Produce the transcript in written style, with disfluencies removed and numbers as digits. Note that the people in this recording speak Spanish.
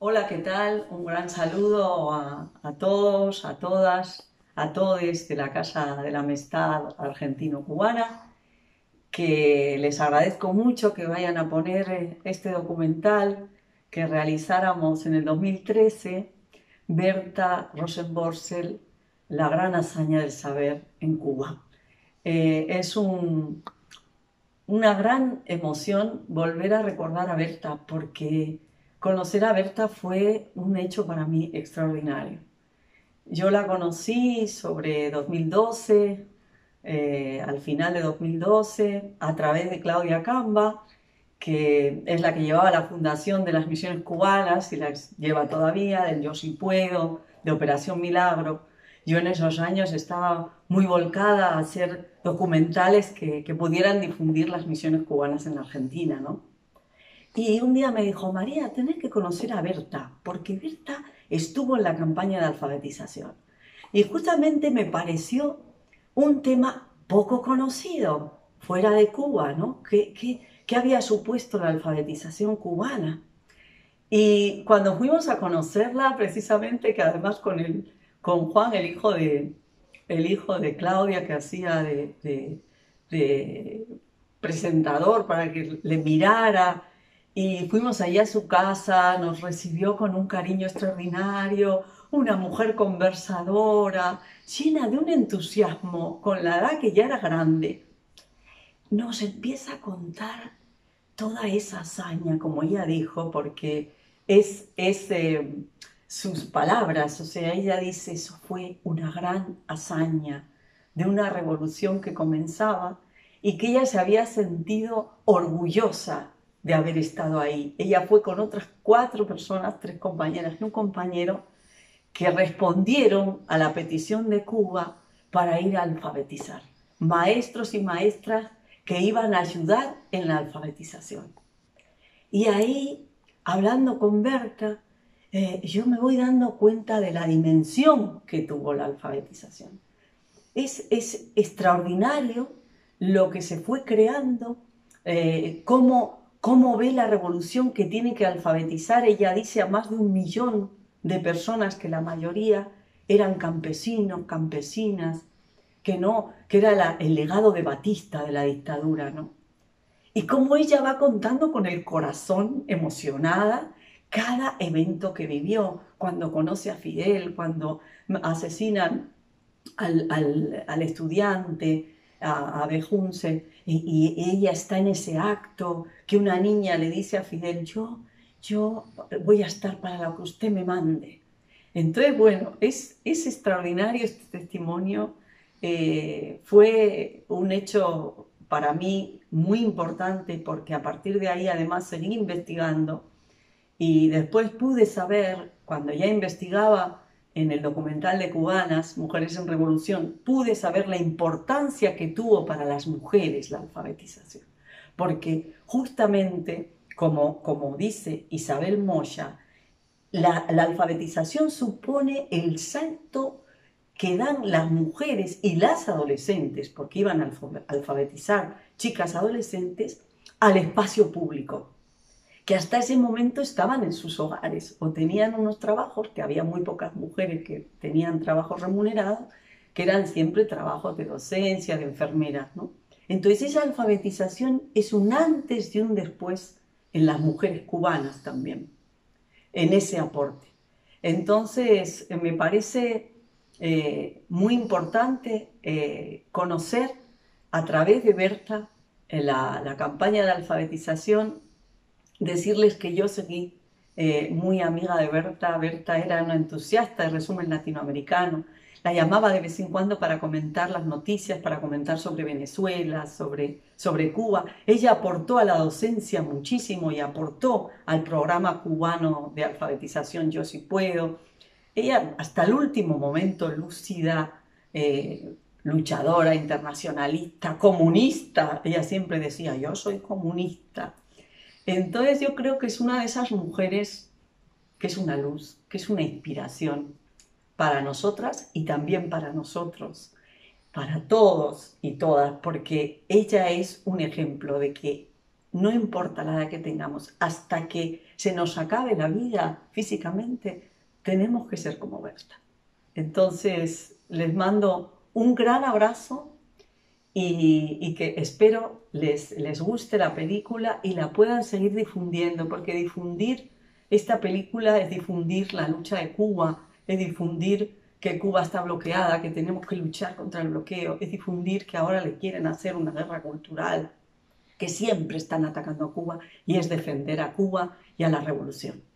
Hola, ¿qué tal? Un gran saludo a todos, a todas, a todes de la Casa de la Amistad Argentino-Cubana, que les agradezco mucho que vayan a poner este documental que realizáramos en el 2013, Berta Rosenborcel, la gran hazaña del saber en Cuba. Es una gran emoción volver a recordar a Berta, porque conocer a Berta fue un hecho para mí extraordinario. Yo la conocí sobre 2012, al final de 2012, a través de Claudia Camba, que es la que llevaba la fundación de las misiones cubanas y las lleva todavía, del Yo Sí Puedo, de Operación Milagro. Yo en esos años estaba muy volcada a hacer documentales que pudieran difundir las misiones cubanas en la Argentina, ¿no? Y un día me dijo, María, tenés que conocer a Berta, porque Berta estuvo en la campaña de alfabetización. Y justamente me pareció un tema poco conocido fuera de Cuba, ¿no? ¿Qué había supuesto la alfabetización cubana? Y cuando fuimos a conocerla, precisamente, que además con Juan, el hijo de Claudia, que hacía de presentador para que le mirara, y fuimos allá a su casa, nos recibió con un cariño extraordinario, una mujer conversadora, llena de un entusiasmo, con la edad que ya era grande. Nos empieza a contar toda esa hazaña, como ella dijo, porque es sus palabras, o sea, ella dice, eso fue una gran hazaña de una revolución que comenzaba y que ella se había sentido orgullosa de haber estado ahí. Ella fue con otras 4 personas, 3 compañeras y un compañero, que respondieron a la petición de Cuba para ir a alfabetizar. Maestros y maestras que iban a ayudar en la alfabetización. Y ahí, hablando con Berta, yo me voy dando cuenta de la dimensión que tuvo la alfabetización. Es extraordinario lo que se fue creando, cómo ve la revolución que tiene que alfabetizar. Ella dice a más de 1 millón de personas, que la mayoría eran campesinos, campesinas, que era el legado de Batista de la dictadura, ¿no? Y cómo ella va contando con el corazón, emocionada, cada evento que vivió, cuando conoce a Fidel, cuando asesinan al estudiante, a Bejunce, y ella está en ese acto, que una niña le dice a Fidel, yo voy a estar para lo que usted me mande. Entonces, bueno, es extraordinario este testimonio. Fue un hecho para mí muy importante, porque a partir de ahí además seguí investigando y después pude saber, cuando ya investigaba en el documental de Cubanas, Mujeres en Revolución, pude saber la importancia que tuvo para las mujeres la alfabetización. Porque justamente, como dice Isabel Moya, la alfabetización supone el salto que dan las mujeres y las adolescentes, porque iban a alfabetizar chicas adolescentes, al espacio público, que hasta ese momento estaban en sus hogares o tenían unos trabajos, que había muy pocas mujeres que tenían trabajos remunerados, que eran siempre trabajos de docencia, de enfermeras, ¿no? Entonces esa alfabetización es un antes y un después en las mujeres cubanas también, en ese aporte. Entonces me parece muy importante conocer a través de Berta la campaña de alfabetización. Decirles que yo seguí muy amiga de Berta. Berta era una entusiasta de Resumen Latinoamericano. La llamaba de vez en cuando para comentar las noticias, para comentar sobre Venezuela, sobre Cuba. Ella aportó a la docencia muchísimo y aportó al programa cubano de alfabetización Yo Sí Puedo. Ella hasta el último momento lúcida, luchadora, internacionalista, comunista. Ella siempre decía, yo soy comunista. Entonces yo creo que es una de esas mujeres que es una luz, que es una inspiración para nosotras y también para nosotros, para todos y todas, porque ella es un ejemplo de que no importa la edad que tengamos, hasta que se nos acabe la vida físicamente, tenemos que ser como Berta. Entonces, les mando un gran abrazo y que espero les guste la película y la puedan seguir difundiendo, porque difundir esta película es difundir la lucha de Cuba, es difundir que Cuba está bloqueada, que tenemos que luchar contra el bloqueo, es difundir que ahora le quieren hacer una guerra cultural, que siempre están atacando a Cuba, y es defender a Cuba y a la revolución.